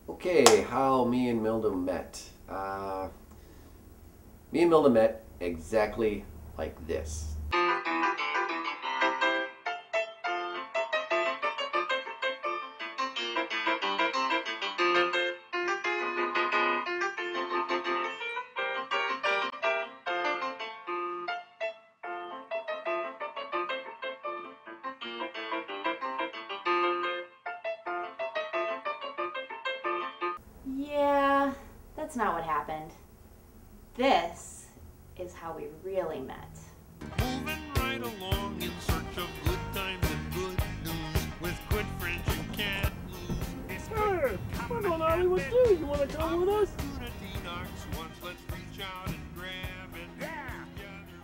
Okay, how me and Milda met. Me and Milda met exactly like this. Yeah, that's not what happened. This is how we really met. Moving right along in search of good times and good news. With good friends you can't lose. It's Hey, we're going to Hollywood too. You want to come with us? once, let's reach out and grab it. Yeah. Together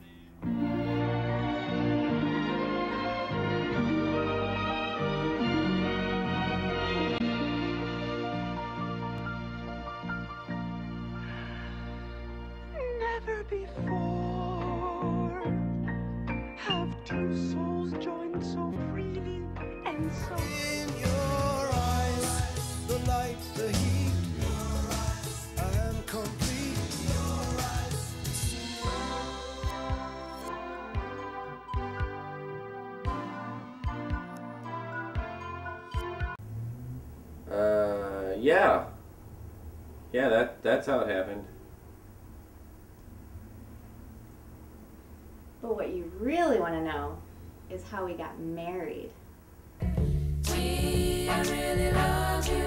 Never before have two souls joined so freely and so. In your eyes, the light, the heat. I am complete. Your eyes. Yeah. Yeah, that's how it happened. But what you really want to know is how we got married. I really love you.